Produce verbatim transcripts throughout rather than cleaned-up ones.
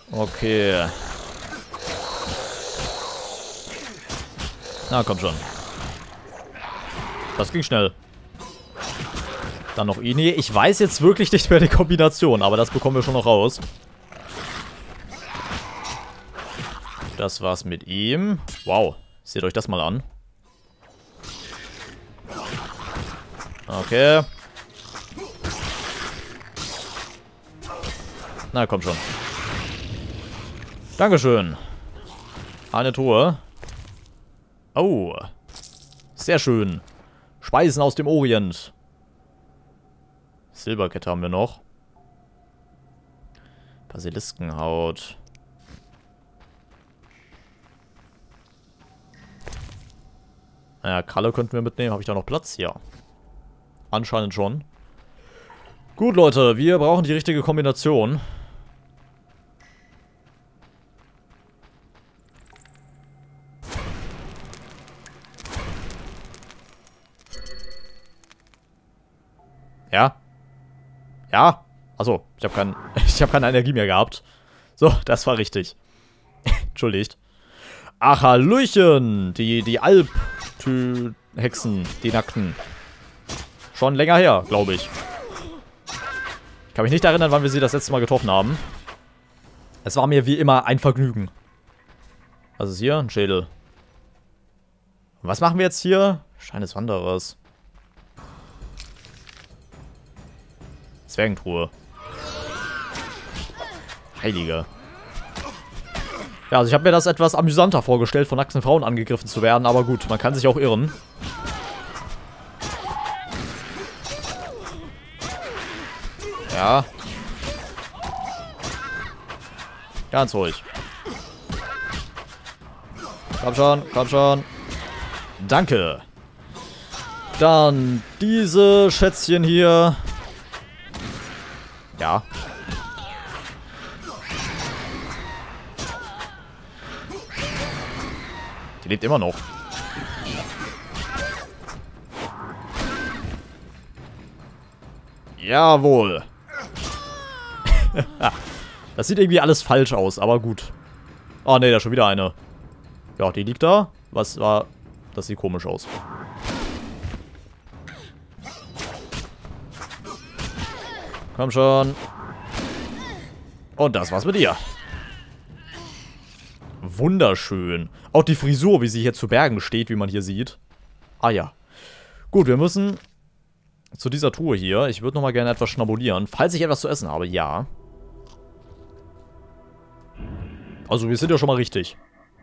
Okay. Na, komm schon. Das ging schnell. Dann noch ihn. Nee, ich weiß jetzt wirklich nicht mehr die Kombination, aber das bekommen wir schon noch raus. Das war's mit ihm. Wow. Seht euch das mal an. Okay. Na, komm schon. Dankeschön. Eine Truhe. Oh. Sehr schön. Speisen aus dem Orient. Silberkette haben wir noch. Basiliskenhaut. Naja, Kralle könnten wir mitnehmen. Habe ich da noch Platz? Ja. Anscheinend schon. Gut, Leute. Wir brauchen die richtige Kombination. Ja. Ja. Achso, ich habe kein, ich hab keine Energie mehr gehabt. So, das war richtig. Entschuldigt. Ach, Hallöchen. Die, die Alp-Hexen, die Nackten. Schon länger her, glaube ich. Ich kann mich nicht erinnern, wann wir sie das letzte Mal getroffen haben. Es war mir wie immer ein Vergnügen. Was ist hier? Ein Schädel. Und was machen wir jetzt hier? Schein des Wanderers. Zwergentruhe. Heilige. Ja, also ich habe mir das etwas amüsanter vorgestellt, von nackten Frauen angegriffen zu werden, aber gut, man kann sich auch irren. Ja. Ganz ruhig. Komm schon, komm schon. Danke. Dann diese Schätzchen hier. Ja. Die lebt immer noch. Jawohl. Das sieht irgendwie alles falsch aus, aber gut. Oh ne, da ist schon wieder eine. Ja, die liegt da. Was war... Das sieht komisch aus. Komm schon. Und das war's mit ihr. Wunderschön. Auch die Frisur, wie sie hier zu Bergen steht, wie man hier sieht. Ah ja. Gut, wir müssen zu dieser Truhe hier. Ich würde nochmal gerne etwas schnabulieren. Falls ich etwas zu essen habe, ja. Also, wir sind ja schon mal richtig.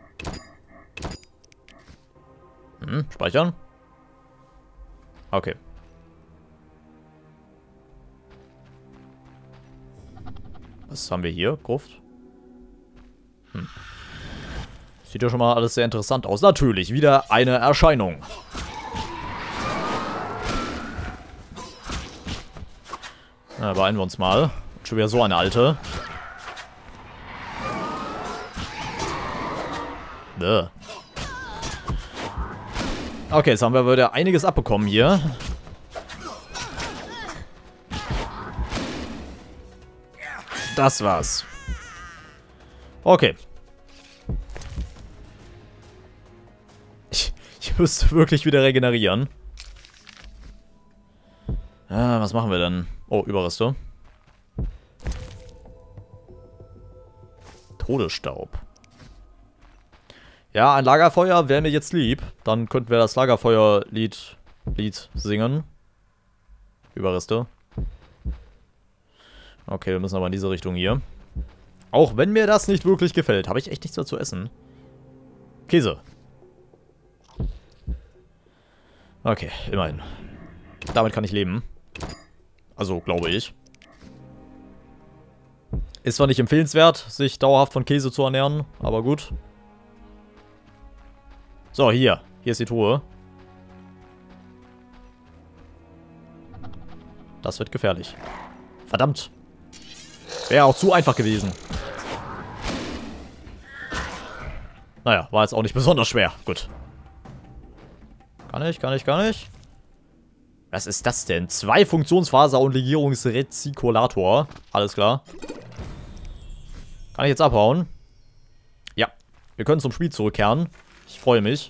Hm, speichern. Okay. Was haben wir hier? Gruft? Hm. Sieht ja schon mal alles sehr interessant aus. Natürlich, wieder eine Erscheinung. Na, beeilen wir uns mal. Schon wieder so eine alte. Bäh. Okay, jetzt haben wir wieder einiges abbekommen hier. Das war's. Okay. Ich, ich müsste wirklich wieder regenerieren. Ah, was machen wir denn? Oh, Überreste. Todesstaub. Ja, ein Lagerfeuer wäre mir jetzt lieb. Dann könnten wir das Lagerfeuerlied Lied singen. Überreste. Okay, wir müssen aber in diese Richtung hier. Auch wenn mir das nicht wirklich gefällt, habe ich echt nichts mehr zu essen. Käse. Okay, immerhin. Damit kann ich leben. Also, glaube ich. Ist zwar nicht empfehlenswert, sich dauerhaft von Käse zu ernähren, aber gut. So, hier. Hier ist die Truhe. Das wird gefährlich. Verdammt. Wäre auch zu einfach gewesen. Naja, war jetzt auch nicht besonders schwer. Gut. Kann ich, kann ich, kann ich. Was ist das denn? Zwei Funktionsfaser und Legierungsrezikulator. Alles klar. Kann ich jetzt abhauen? Ja. Wir können zum Spiel zurückkehren. Ich freue mich.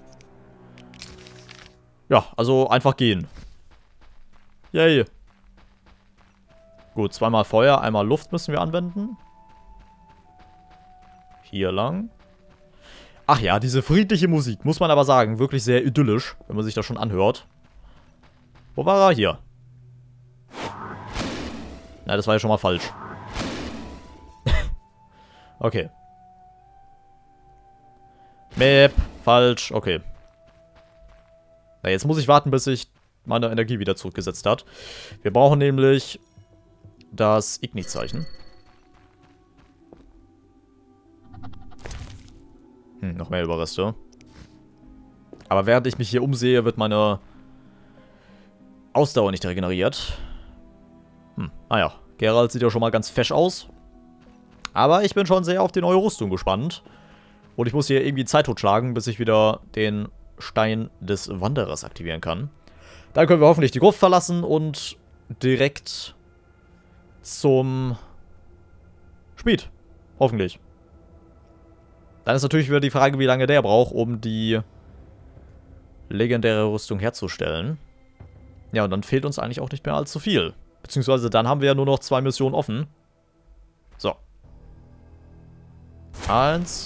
Ja, also einfach gehen. Yay. Gut, zweimal Feuer, einmal Luft müssen wir anwenden. Hier lang. Ach ja, diese friedliche Musik, muss man aber sagen, wirklich sehr idyllisch, wenn man sich das schon anhört. Wo war er? Hier. Na, das war ja schon mal falsch. Okay. Map, falsch, okay. Na, jetzt muss ich warten, bis sich meine Energie wieder zurückgesetzt hat. Wir brauchen nämlich das Igni-Zeichen. Hm, noch mehr Überreste. Aber während ich mich hier umsehe, wird meine Ausdauer nicht regeneriert. Hm, naja. Geralt sieht ja schon mal ganz fesch aus. Aber ich bin schon sehr auf die neue Rüstung gespannt. Und ich muss hier irgendwie Zeit totschlagen, bis ich wieder den Stein des Wanderers aktivieren kann. Dann können wir hoffentlich die Gruft verlassen und direkt zum Schmied. Hoffentlich. Dann ist natürlich wieder die Frage, wie lange der braucht, um die legendäre Rüstung herzustellen. Ja, und dann fehlt uns eigentlich auch nicht mehr allzu viel. Beziehungsweise dann haben wir ja nur noch zwei Missionen offen. So. Eins.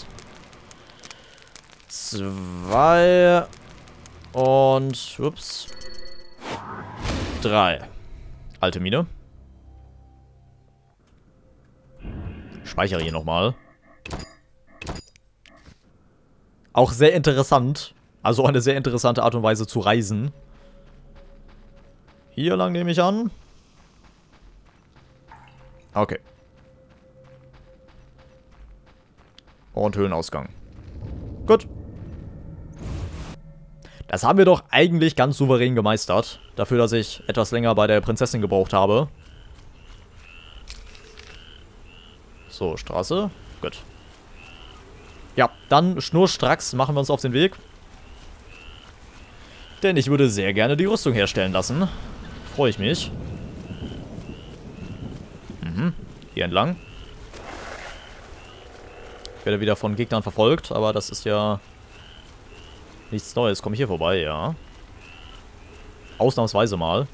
Zwei. Und, ups. Drei. Alte Mine. Speichere hier nochmal. Auch sehr interessant. Also eine sehr interessante Art und Weise zu reisen. Hier lang nehme ich an. Okay. Und Höhlenausgang. Gut. Das haben wir doch eigentlich ganz souverän gemeistert. Dafür, dass ich etwas länger bei der Prinzessin gebraucht habe. So, Straße. Gut. Ja, dann schnurstracks machen wir uns auf den Weg. Denn ich würde sehr gerne die Rüstung herstellen lassen. Freue ich mich. Mhm. Hier entlang. Ich werde wieder von Gegnern verfolgt, aber das ist ja nichts Neues. Komme ich hier vorbei, ja. Ausnahmsweise mal.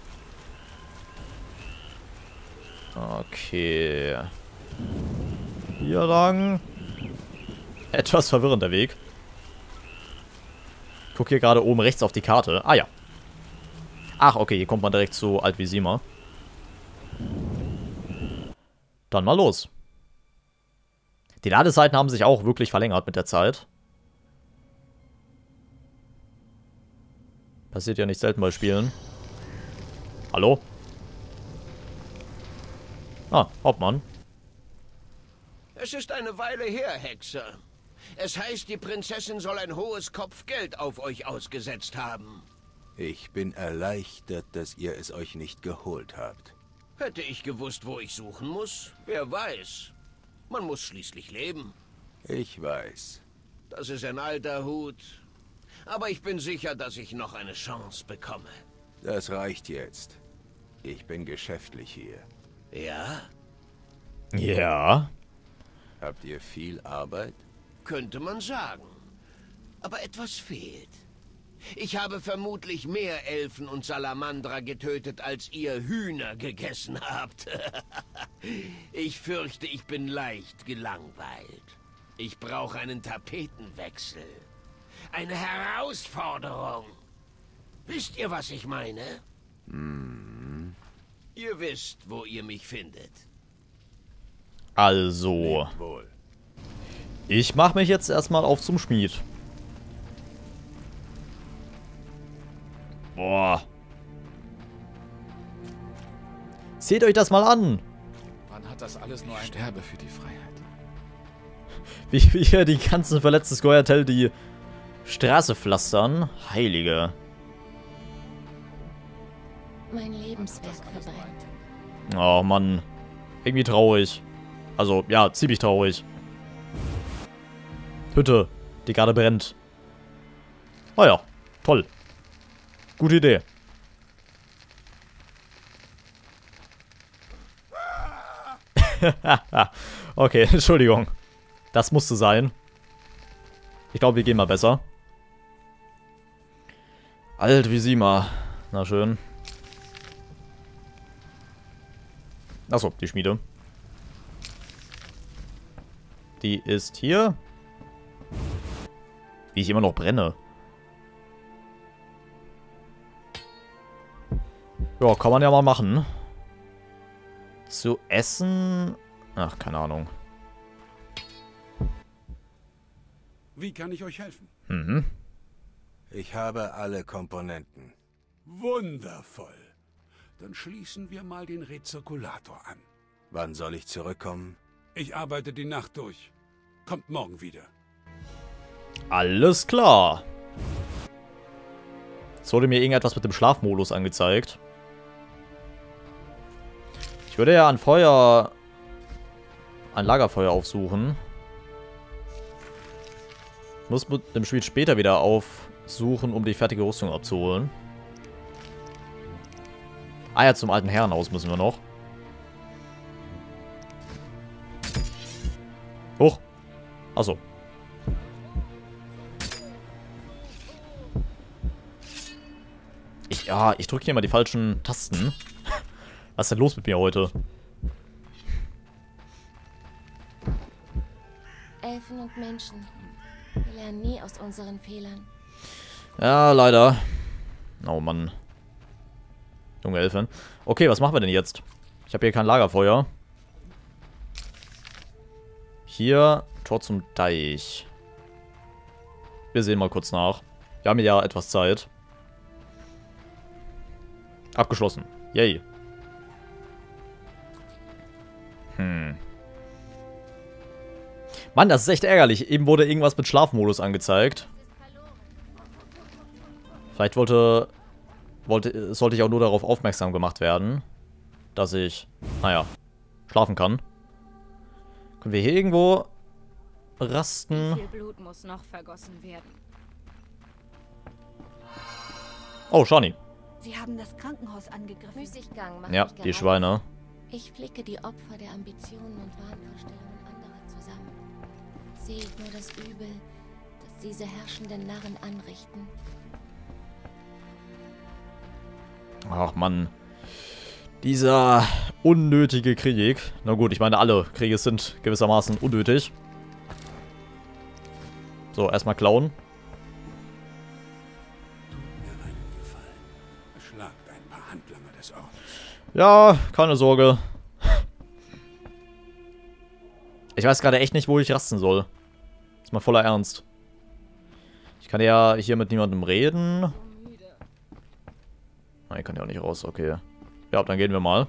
Okay. Hier lang. Etwas verwirrender Weg. Ich gucke hier gerade oben rechts auf die Karte. Ah ja. Ach, okay, hier kommt man direkt zu Alt-Vizima. Dann mal los. Die Ladezeiten haben sich auch wirklich verlängert mit der Zeit. Passiert ja nicht selten bei Spielen. Hallo? Ah, Hauptmann. Es ist eine Weile her, Hexer. Es heißt, die Prinzessin soll ein hohes Kopfgeld auf euch ausgesetzt haben. Ich bin erleichtert, dass ihr es euch nicht geholt habt. Hätte ich gewusst, wo ich suchen muss, wer weiß. Man muss schließlich leben. Ich weiß. Das ist ein alter Hut. Aber ich bin sicher, dass ich noch eine Chance bekomme. Das reicht jetzt. Ich bin geschäftlich hier. Ja? Ja. Habt ihr viel Arbeit? Könnte man sagen. Aber etwas fehlt. Ich habe vermutlich mehr Elfen und Salamandrer getötet, als ihr Hühner gegessen habt. Ich fürchte, ich bin leicht gelangweilt. Ich brauche einen Tapetenwechsel. Eine Herausforderung. Wisst ihr, was ich meine? Hm. Ihr wisst, wo ihr mich findet. Also. Lebt wohl. Ich mache mich jetzt erstmal auf zum Schmied. Boah. Seht euch das mal an. Wann hat das alles nur ein Sterbe für die Freiheit? Wie wie hier die ganzen verletzten Scoia'tael die Straße pflastern. Heilige. Mein Lebenswerk verbrennt. Oh Mann. Irgendwie traurig. Also, ja, ziemlich traurig. Hütte, die gerade brennt. Oh ja, toll. Gute Idee. Okay, Entschuldigung. Das musste sein. Ich glaube, wir gehen mal besser. Alt wie sie mal. Na schön. Achso, die Schmiede. Die ist hier. Wie ich immer noch brenne. Ja, kann man ja mal machen. Zu essen? Ach, keine Ahnung. Wie kann ich euch helfen? Mhm. Ich habe alle Komponenten. Wundervoll. Dann schließen wir mal den Rezirkulator an. Wann soll ich zurückkommen? Ich arbeite die Nacht durch. Kommt morgen wieder. Alles klar. Jetzt wurde mir irgendetwas mit dem Schlafmodus angezeigt. Ich würde ja ein Feuer... ein Lagerfeuer aufsuchen. Muss mit dem Spiel später wieder aufsuchen, um die fertige Rüstung abzuholen. Ah ja, zum alten Herrenhaus müssen wir noch. Hoch. Achso. Ich, ja, ich drücke hier mal die falschen Tasten. Was ist denn los mit mir heute? Elfen und Menschen. Wir lernen nie aus unseren Fehlern. Ja, leider. Oh Mann. Junge Elfen. Okay, was machen wir denn jetzt? Ich habe hier kein Lagerfeuer. Hier, Tor zum Deich. Wir sehen mal kurz nach. Wir haben ja etwas Zeit. Abgeschlossen. Yay. Hm. Mann, das ist echt ärgerlich. Eben wurde irgendwas mit Schlafmodus angezeigt. Vielleicht wollte, wollte, sollte ich auch nur darauf aufmerksam gemacht werden, dass ich, naja, schlafen kann. Können wir hier irgendwo rasten? Wie viel Blut muss noch vergossen werden? Oh, Shani. Sie haben das Krankenhaus angegriffen. Müßiggang macht Ja, mich die gereizt. Schweine. Ich flicke die Opfer der Ambitionen und Wahnvorstellungen anderer zusammen. Sehe ich nur das Übel, das diese herrschenden Narren anrichten. Ach Mann. Dieser unnötige Krieg. Na gut, ich meine, alle Kriege sind gewissermaßen unnötig. So, erstmal klauen. Tut mir einen Gefallen. Erschlagt ein paar Handlanger des Ortes. Ja, keine Sorge. Ich weiß gerade echt nicht, wo ich rasten soll. Ist mal voller Ernst. Ich kann ja hier mit niemandem reden. Nein, ich kann ja auch nicht raus, okay. Ja, dann gehen wir mal.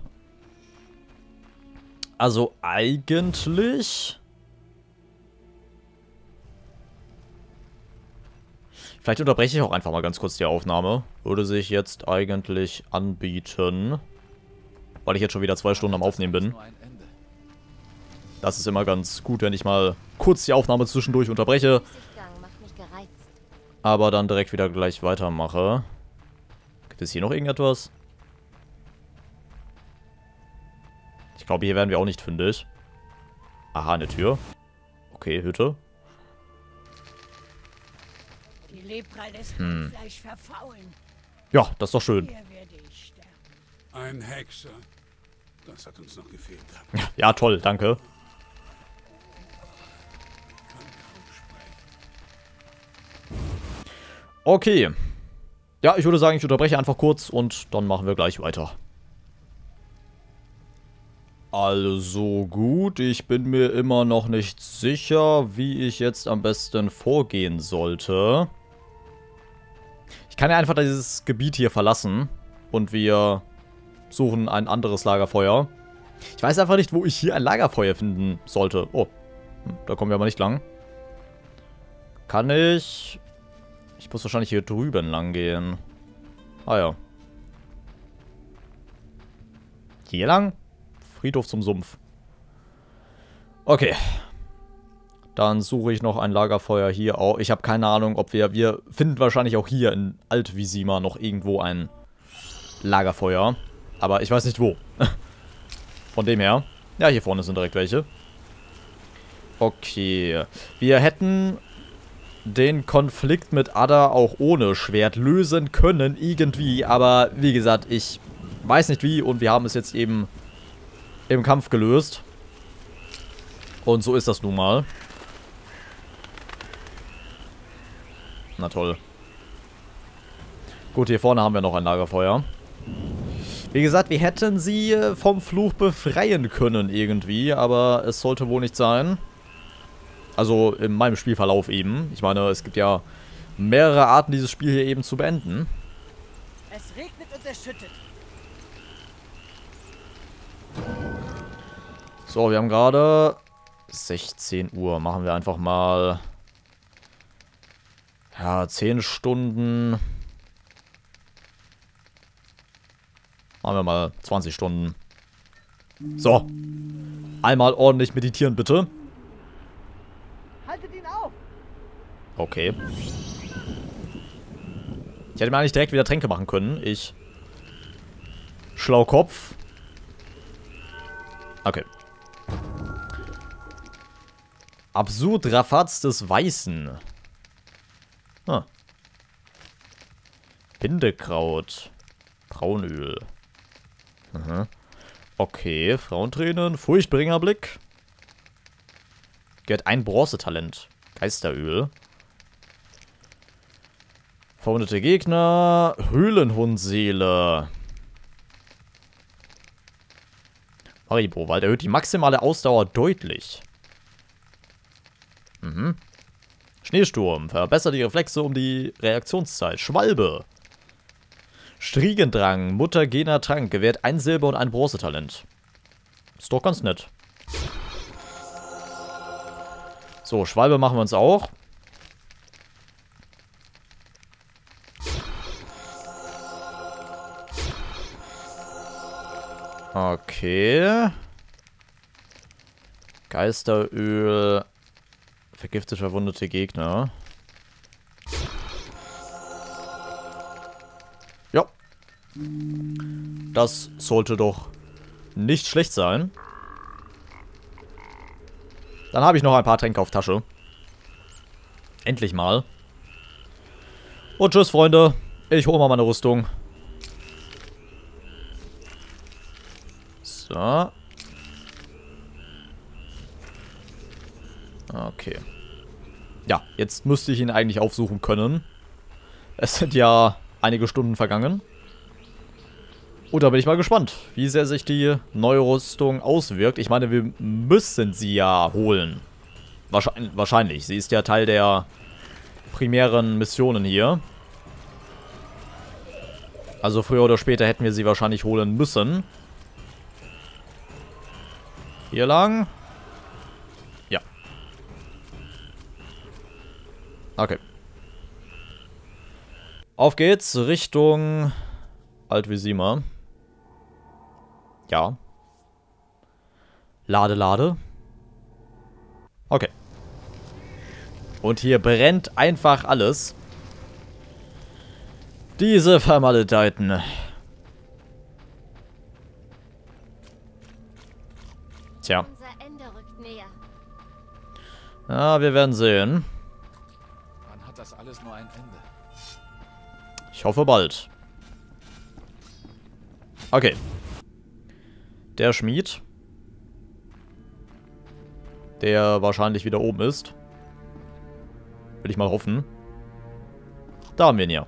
Also eigentlich... Vielleicht unterbreche ich auch einfach mal ganz kurz die Aufnahme. Würde sich jetzt eigentlich anbieten. Weil ich jetzt schon wieder zwei Stunden am Aufnehmen bin. Das ist immer ganz gut, wenn ich mal kurz die Aufnahme zwischendurch unterbreche. Müßiggang macht mich gereizt. Aber dann direkt wieder gleich weitermache. Gibt es hier noch irgendetwas? Ich glaube, hier werden wir auch nicht fündig. Aha, eine Tür. Okay, Hütte. Die Lepra lässt Hm. mein Fleisch verfaulen. Ja, das ist doch schön. Hier werde ich sterben. Ein Hexer. Das hat uns noch gefehlt. Ja, toll, danke. Kann kaum sprechen. Okay. Ja, ich würde sagen, ich unterbreche einfach kurz und dann machen wir gleich weiter. Also gut, ich bin mir immer noch nicht sicher, wie ich jetzt am besten vorgehen sollte. Ich kann ja einfach dieses Gebiet hier verlassen und wir suchen ein anderes Lagerfeuer. Ich weiß einfach nicht, wo ich hier ein Lagerfeuer finden sollte. Oh, da kommen wir aber nicht lang. Kann ich... Ich muss wahrscheinlich hier drüben lang gehen. Ah ja. Hier lang? Friedhof zum Sumpf. Okay. Dann suche ich noch ein Lagerfeuer hier auch. Ich habe keine Ahnung, ob wir... Wir finden wahrscheinlich auch hier in Alt-Vizima noch irgendwo ein Lagerfeuer. Aber ich weiß nicht wo. Von dem her. Ja, hier vorne sind direkt welche. Okay. Wir hätten den Konflikt mit Ada auch ohne Schwert lösen können, irgendwie. Aber wie gesagt, ich weiß nicht wie und wir haben es jetzt eben im Kampf gelöst. Und so ist das nun mal. Na toll. Gut, hier vorne haben wir noch ein Lagerfeuer. Wie gesagt, wir hätten sie vom Fluch befreien können irgendwie, aber es sollte wohl nicht sein. Also in meinem Spielverlauf eben. Ich meine, es gibt ja mehrere Arten, dieses Spiel hier eben zu beenden. Es regnet und es schüttet. So, wir haben gerade sechzehn Uhr. Machen wir einfach mal... Ja, zehn Stunden. Machen wir mal zwanzig Stunden. So. Einmal ordentlich meditieren, bitte. Haltet ihn auf! Okay. Ich hätte mir eigentlich direkt wieder Tränke machen können. Ich... Schlaukopf. Okay. Absurd Rafatz des Weißen. Ah. Bindekraut. Braunöl. Mhm. Okay, Frauentränen. Furchtbringerblick. Gehört ein Bronzetalent. Geisteröl. Verwundete Gegner. Höhlenhundseele. Maribowald erhöht die maximale Ausdauer deutlich. Mhm. Schneesturm. Verbessert die Reflexe um die Reaktionszeit. Schwalbe. Striegendrang. Mutagener Trank. Gewährt ein Silber- und ein Bronzetalent. Ist doch ganz nett. So, Schwalbe machen wir uns auch. Okay. Geisteröl. Vergiftet verwundete Gegner. Ja. Das sollte doch nicht schlecht sein. Dann habe ich noch ein paar Tränke auf Tasche. Endlich mal. Und tschüss, Freunde. Ich hole mal meine Rüstung. So. Okay. Ja, jetzt müsste ich ihn eigentlich aufsuchen können. Es sind ja einige Stunden vergangen. Und da bin ich mal gespannt, wie sehr sich die neue Rüstung auswirkt. Ich meine, wir müssen sie ja holen. Wahrscheinlich, wahrscheinlich. Sie ist ja Teil der primären Missionen hier. Also früher oder später hätten wir sie wahrscheinlich holen müssen. Hier lang. Ja. Okay. Auf geht's Richtung Alt-Vizima. Ja. Lade, lade. Okay. Und hier brennt einfach alles. Diese Vermaledeiten. Tja. Unser Ende rückt näher. Ja, wir werden sehen. Wann hat das alles nur ein Ende? Ich hoffe bald. Okay. Der Schmied. Der wahrscheinlich wieder oben ist. Will ich mal hoffen. Da haben wir ihn ja.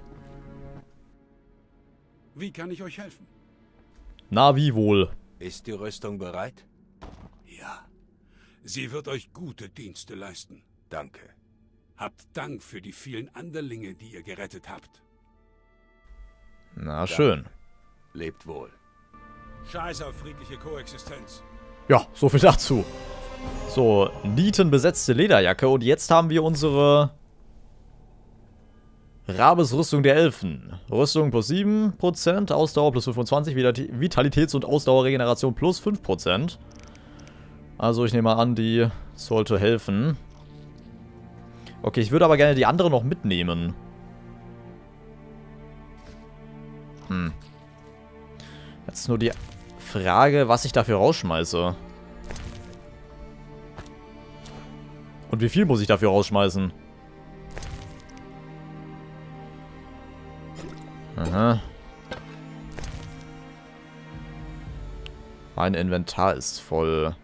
Wie kann ich euch helfen? Na, wie wohl? Ist die Rüstung bereit? Ja. Sie wird euch gute Dienste leisten. Danke. Habt Dank für die vielen Anderlinge, die ihr gerettet habt. Na, schön. Lebt wohl. Scheiß auf friedliche Koexistenz. Ja, so viel dazu. So, nietenbesetzte Lederjacke. Und jetzt haben wir unsere Rabes Rüstung der Elfen. Rüstung plus sieben Prozent, Ausdauer plus fünfundzwanzig, Vitalitäts- und Ausdauerregeneration plus fünf Prozent. Also ich nehme mal an, die sollte helfen. Okay, ich würde aber gerne die andere noch mitnehmen. Hm. Jetzt nur die Frage, was ich dafür rausschmeiße. Und wie viel muss ich dafür rausschmeißen? Aha. Mein Inventar ist voll.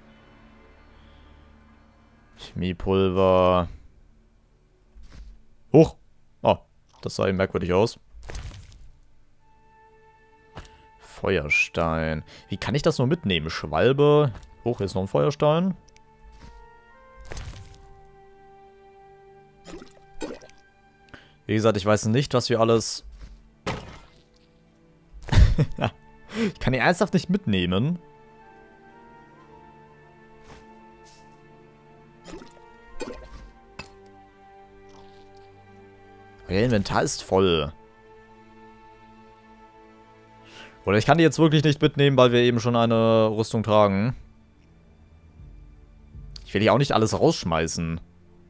Chemiepulver. Huch. Oh, das sah eben merkwürdig aus. Feuerstein. Wie kann ich das nur mitnehmen? Schwalbe. Hoch, hier ist noch ein Feuerstein. Wie gesagt, ich weiß nicht, was wir alles... Ich kann die ernsthaft nicht mitnehmen. Euer Inventar ist voll. Oder ich kann die jetzt wirklich nicht mitnehmen, weil wir eben schon eine Rüstung tragen. Ich will hier auch nicht alles rausschmeißen.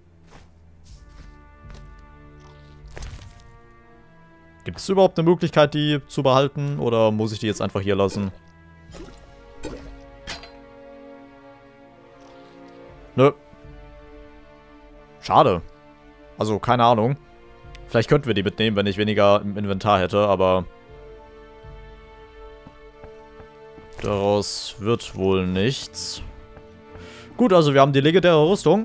Gibt es überhaupt eine Möglichkeit, die zu behalten? Oder muss ich die jetzt einfach hier lassen? Nö. Schade. Also, keine Ahnung. Vielleicht könnten wir die mitnehmen, wenn ich weniger im Inventar hätte, aber... Daraus wird wohl nichts. Gut, also wir haben die legendäre Rüstung.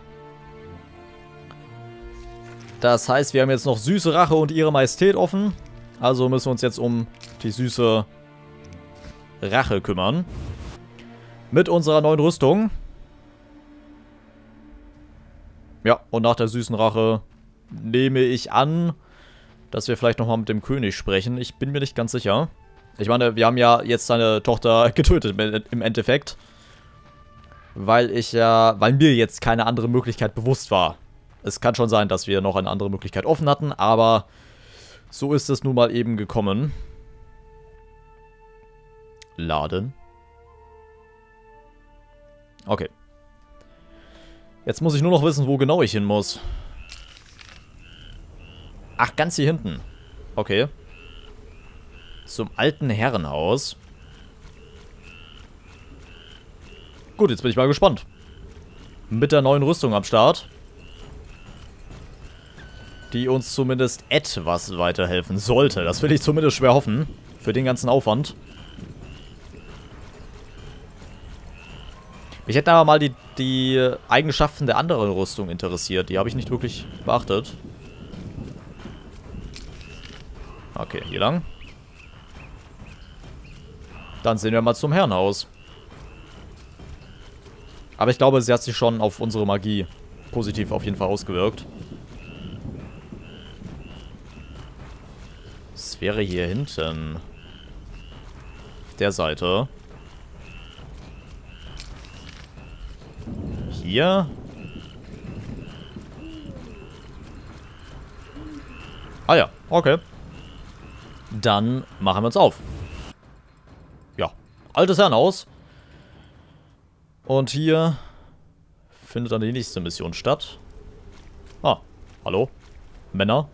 Das heißt, wir haben jetzt noch süße Rache und ihre Majestät offen. Also müssen wir uns jetzt um die süße Rache kümmern. Mit unserer neuen Rüstung. Ja, und nach der süßen Rache nehme ich an, dass wir vielleicht nochmal mit dem König sprechen. Ich bin mir nicht ganz sicher. Ich meine, wir haben ja jetzt seine Tochter getötet im Endeffekt. Weil ich ja, weil mir jetzt keine andere Möglichkeit bewusst war. Es kann schon sein, dass wir noch eine andere Möglichkeit offen hatten, aber so ist es nun mal eben gekommen. Laden. Okay. Jetzt muss ich nur noch wissen, wo genau ich hin muss. Ach, ganz hier hinten. Okay. Zum alten Herrenhaus. Gut, jetzt bin ich mal gespannt. Mit der neuen Rüstung am Start. Die uns zumindest etwas weiterhelfen sollte. Das will ich zumindest schwer hoffen. Für den ganzen Aufwand. Mich hätten aber mal die, die Eigenschaften der anderen Rüstung interessiert. Die habe ich nicht wirklich beachtet. Okay, hier lang. Dann sehen wir mal zum Herrenhaus. Aber ich glaube, sie hat sich schon auf unsere Magie positiv auf jeden Fall ausgewirkt. Es wäre hier hinten. Auf der Seite. Hier. Ah ja, okay. Dann machen wir uns auf. Ja, altes Herrenhaus. Und hier findet dann die nächste Mission statt. Ah, hallo? Männer?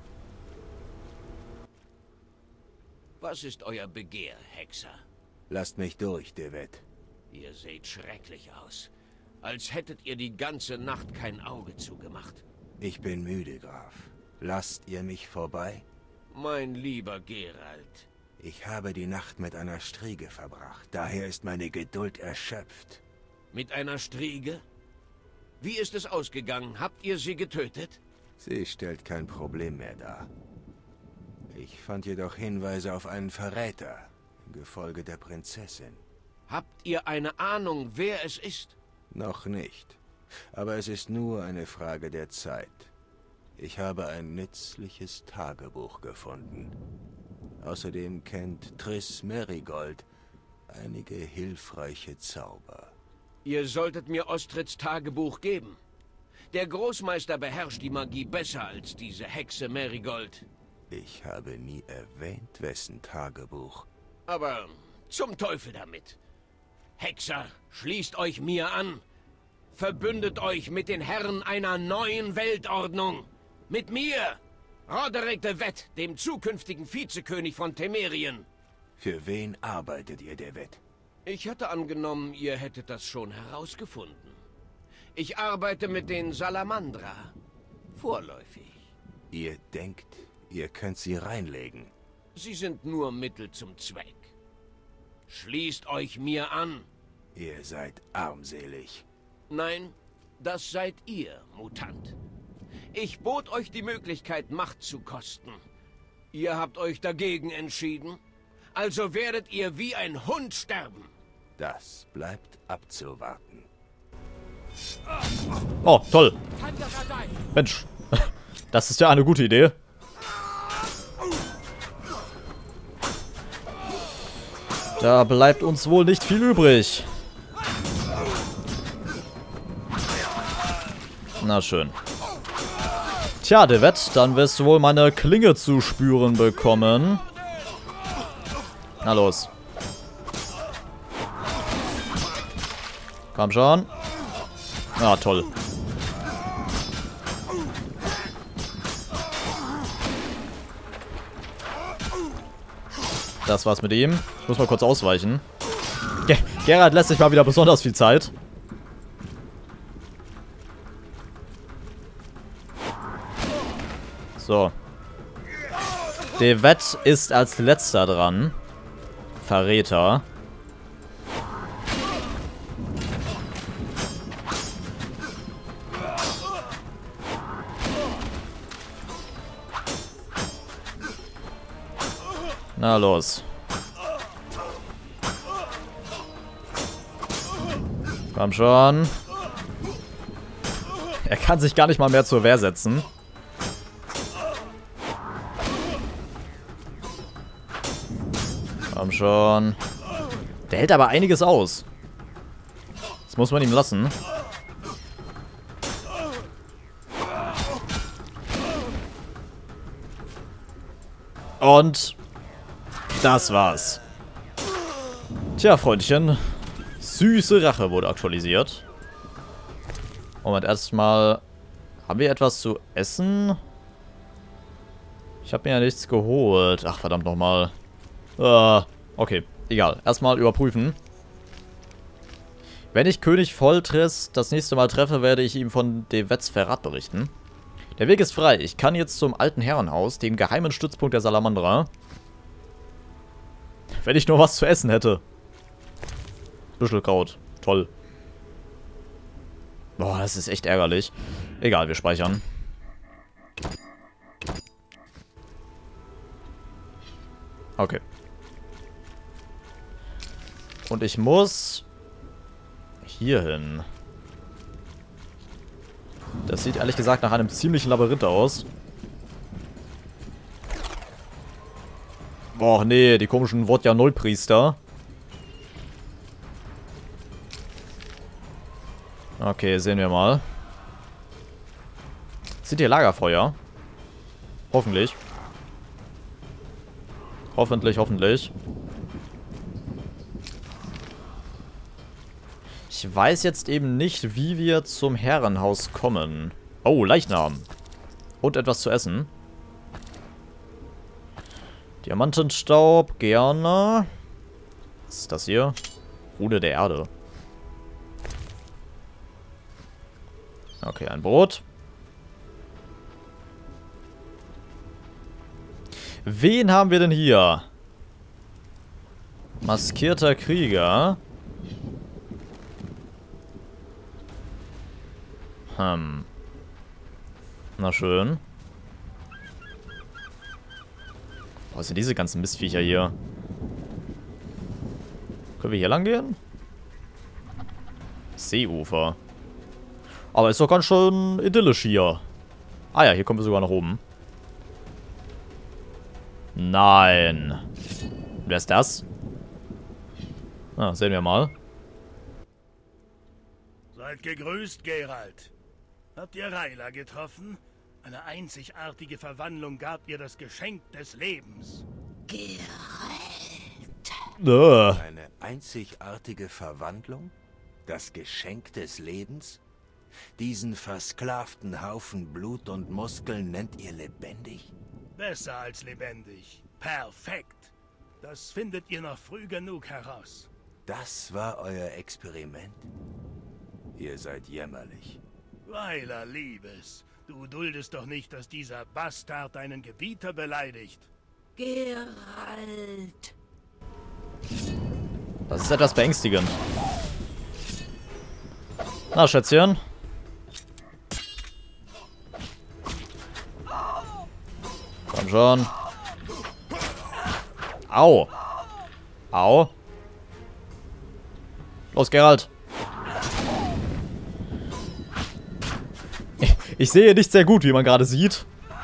Was ist euer Begehr, Hexer? Lasst mich durch, Devet. Ihr seht schrecklich aus. Als hättet ihr die ganze Nacht kein Auge zugemacht. Ich bin müde, Graf. Lasst ihr mich vorbei? Mein lieber Geralt. Ich habe die Nacht mit einer Striege verbracht. Daher ist meine Geduld erschöpft. Mit einer Striege? Wie ist es ausgegangen? Habt ihr sie getötet? Sie stellt kein Problem mehr dar. Ich fand jedoch Hinweise auf einen Verräter im Gefolge der Prinzessin. Habt ihr eine Ahnung, wer es ist? Noch nicht. Aber es ist nur eine Frage der Zeit. Ich habe ein nützliches Tagebuch gefunden. Außerdem kennt Triss Merigold einige hilfreiche Zauber. Ihr solltet mir Ostrits Tagebuch geben. Der Großmeister beherrscht die Magie besser als diese Hexe Merigold. Ich habe nie erwähnt, wessen Tagebuch. Aber zum Teufel damit. Hexer, schließt euch mir an. Verbündet euch mit den Herren einer neuen Weltordnung. Mit mir, Roderick de Wett, dem zukünftigen Vizekönig von Temerien. Für wen arbeitet ihr, Devet? Ich hatte angenommen, ihr hättet das schon herausgefunden. Ich arbeite mit den Salamandra. Vorläufig. Ihr denkt, ihr könnt sie reinlegen. Sie sind nur Mittel zum Zweck. Schließt euch mir an. Ihr seid armselig. Nein, das seid ihr, Mutant. Ich bot euch die Möglichkeit, Macht zu kosten. Ihr habt euch dagegen entschieden. Also werdet ihr wie ein Hund sterben. Das bleibt abzuwarten. Oh, toll. Mensch, das ist ja eine gute Idee. Da bleibt uns wohl nicht viel übrig. Na schön. Tja, Devet, dann wirst du wohl meine Klinge zu spüren bekommen. Na los. Komm schon. Ah, toll. Das war's mit ihm. Ich muss mal kurz ausweichen. Ge Geralt lässt sich mal wieder besonders viel Zeit. So. Devet ist als letzter dran. Verräter. Na los. Komm schon. Er kann sich gar nicht mal mehr zur Wehr setzen. Komm schon. Der hält aber einiges aus. Das muss man ihm lassen. Und das war's. Tja, Freundchen. Süße Rache wurde aktualisiert. Moment, erstmal. Haben wir etwas zu essen? Ich habe mir ja nichts geholt. Ach, verdammt nochmal. Uh, okay, egal. Erstmal überprüfen. Wenn ich König Foltris das nächste Mal treffe, werde ich ihm von Devets Verrat berichten. Der Weg ist frei. Ich kann jetzt zum alten Herrenhaus, dem geheimen Stützpunkt der Salamandra. Wenn ich nur was zu essen hätte. Büschelkraut. Toll. Boah, das ist echt ärgerlich. Egal, wir speichern. Okay. Und ich muss hier hin. Das sieht ehrlich gesagt nach einem ziemlichen Labyrinth aus. Boah, nee, die komischen Wodja-Null-Priester. Okay, sehen wir mal. Sind hier Lagerfeuer? Hoffentlich. Hoffentlich, hoffentlich. Ich weiß jetzt eben nicht, wie wir zum Herrenhaus kommen. Oh, Leichnam. Und etwas zu essen. Diamantenstaub, gerne. Was ist das hier? Rune der Erde. Okay, ein Brot. Wen haben wir denn hier? Maskierter Krieger. Hm. Na schön. Was sind diese ganzen Mistviecher hier? Können wir hier lang gehen? Seeufer. Aber ist doch ganz schön idyllisch hier. Ah ja, hier kommen wir sogar nach oben. Nein. Wer ist das? Ah, sehen wir mal. Seid gegrüßt, Geralt. Habt ihr Rayla getroffen? Eine einzigartige Verwandlung gab ihr das Geschenk des Lebens. Geralt. Äh. Eine einzigartige Verwandlung? Das Geschenk des Lebens? Diesen versklavten Haufen Blut und Muskeln nennt ihr lebendig? Besser als lebendig. Perfekt. Das findet ihr noch früh genug heraus. Das war euer Experiment? Ihr seid jämmerlich. Rayla, Liebes, du duldest doch nicht, dass dieser Bastard deinen Gebieter beleidigt. Geralt. Das ist etwas beängstigend. Na, Schätzchen. Komm schon. Au. Au. Los, Geralt. Ich, ich sehe nicht sehr gut, wie man gerade sieht.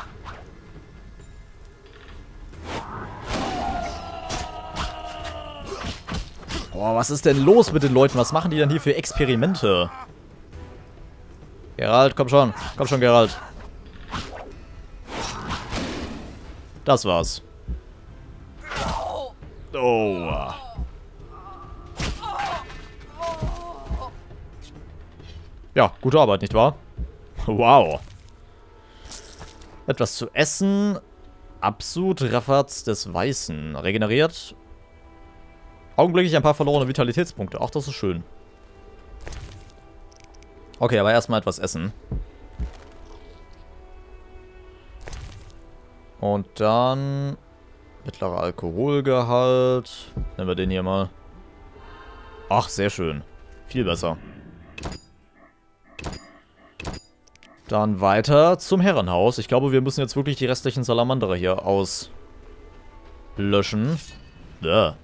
Boah, was ist denn los mit den Leuten? Was machen die denn hier für Experimente? Geralt, komm schon. Komm schon, Geralt. Das war's. Oh. Ja, gute Arbeit, nicht wahr? Wow. Etwas zu essen. Absud, Raffatz des Weißen. Regeneriert. Augenblicklich ein paar verlorene Vitalitätspunkte. Ach, das ist schön. Okay, aber erstmal etwas essen. Und dann... Mittlerer Alkoholgehalt. Nehmen wir den hier mal. Ach, sehr schön. Viel besser. Dann weiter zum Herrenhaus. Ich glaube, wir müssen jetzt wirklich die restlichen Salamanderer hier auslöschen. Ja.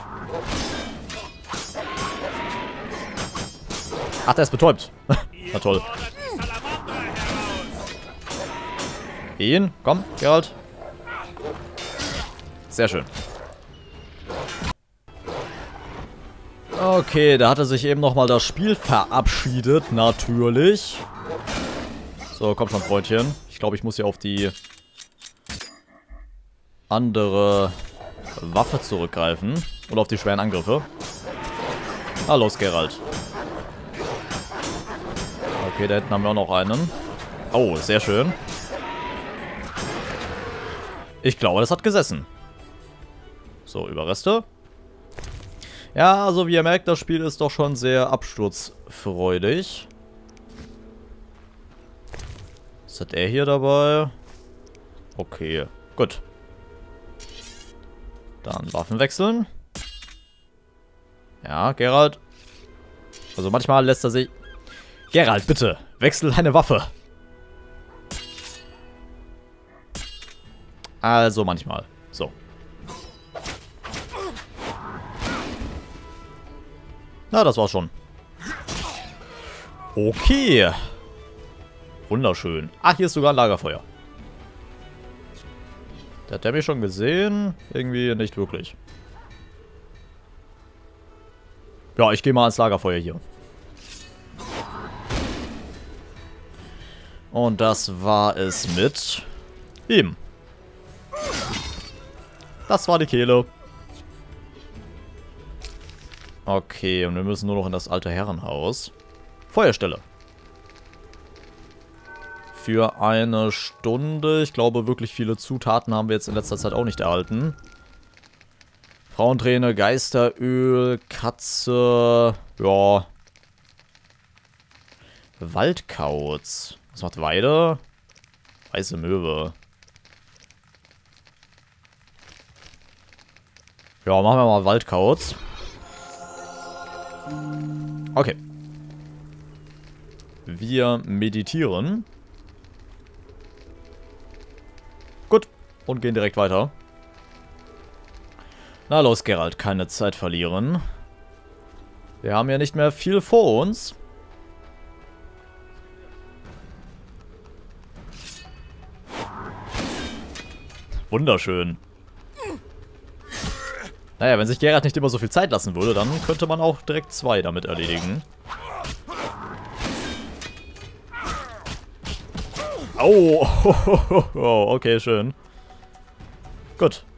Ach, der ist betäubt. Na toll. Ihn, komm, Geralt. Sehr schön. Okay, da hatte sich eben nochmal das Spiel verabschiedet, natürlich. So, komm schon, Freundchen. Ich glaube, ich muss hier auf die andere Waffe zurückgreifen. Oder auf die schweren Angriffe. Ah, los, Geralt. Okay, da hinten haben wir auch noch einen. Oh, sehr schön. Ich glaube, das hat gesessen. So, Überreste. Ja, also wie ihr merkt, das Spiel ist doch schon sehr absturzfreudig. Was hat er hier dabei? Okay, gut. Dann Waffen wechseln. Ja, Geralt. Also manchmal lässt er sich... Geralt, bitte, wechsel deine Waffe. Also manchmal. So. Na, das war's schon. Okay. Wunderschön. Ach, hier ist sogar ein Lagerfeuer. Hat der mich schon gesehen? Irgendwie nicht wirklich. Ja, ich gehe mal ans Lagerfeuer hier. Und das war es mit ihm. Das war die Kehle. Okay, und wir müssen nur noch in das alte Herrenhaus. Feuerstelle. Für eine Stunde. Ich glaube, wirklich viele Zutaten haben wir jetzt in letzter Zeit auch nicht erhalten. Frauenträne, Geisteröl, Katze, ja. Waldkauz. Was macht Weide? Weiße Möwe. Ja, machen wir mal Waldkauz. Okay. Wir meditieren. Gut. Und gehen direkt weiter. Na los, Geralt. Keine Zeit verlieren. Wir haben ja nicht mehr viel vor uns. Wunderschön. Naja, wenn sich Geralt nicht immer so viel Zeit lassen würde, dann könnte man auch direkt zwei damit erledigen. Oh, oh, okay, schön. Gut.